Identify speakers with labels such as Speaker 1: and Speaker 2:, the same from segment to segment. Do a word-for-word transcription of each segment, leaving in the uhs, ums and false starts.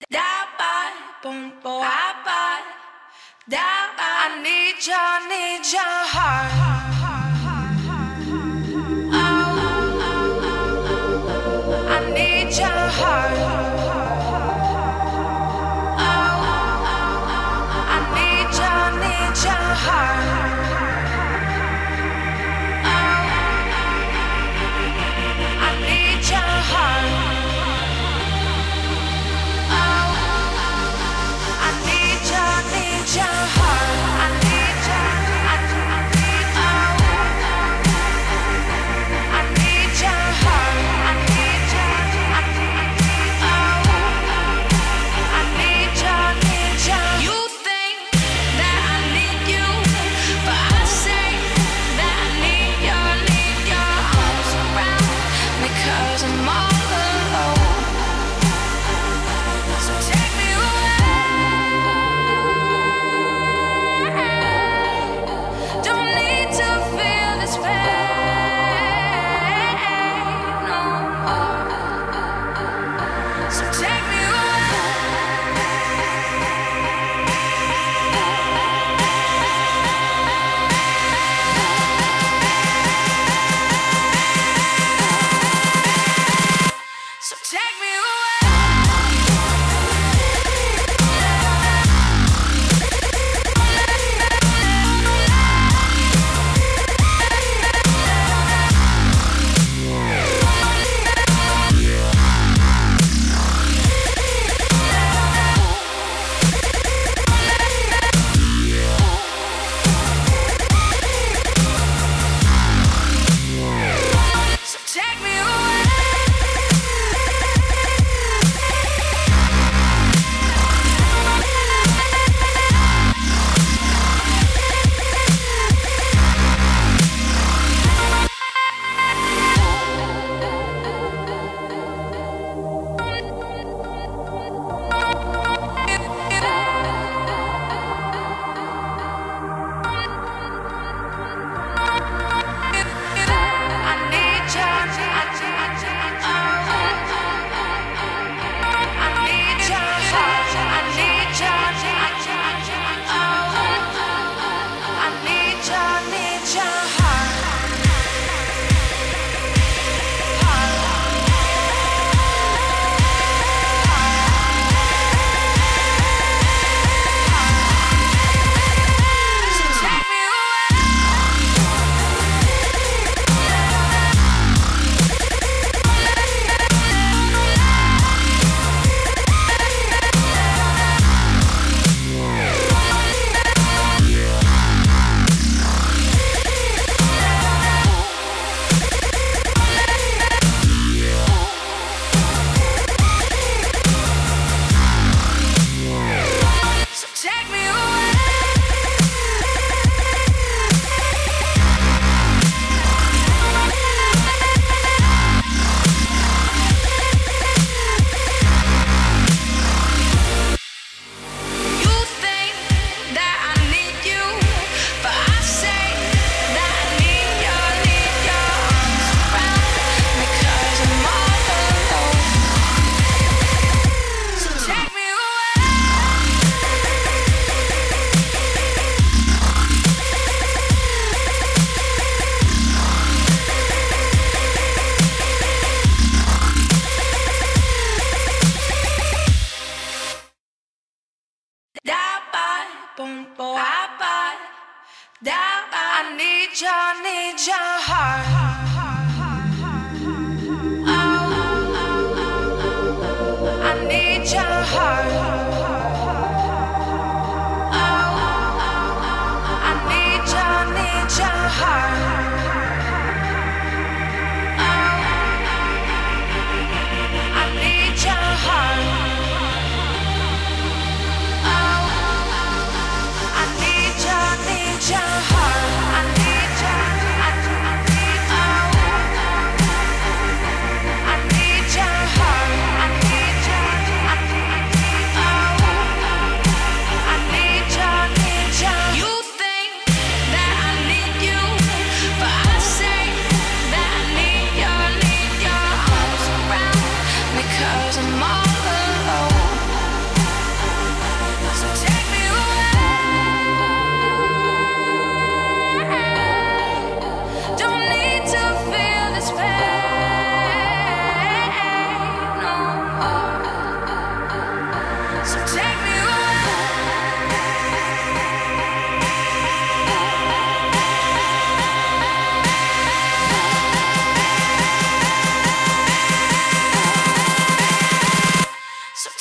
Speaker 1: Da ba, boom, boom, I ba, da ba. I need your, need your heart. Oh, I need your heart. Oh, I need your, need your heart. Oh, I need your heart. Your heart, I need your, I, I need, oh, I need your heart, I need your, I, I need, oh, I need your, need your. You think that I need you, but I say that I need your, need your arms around me 'cause I'm all alone. So take me away. I need your, need your heart. Oh, I need your heart. Oh, I need your, need your heart. Oh, I need your heart. Oh, I need your, need your heart. I need your, I, I need, oh.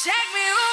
Speaker 1: take me away.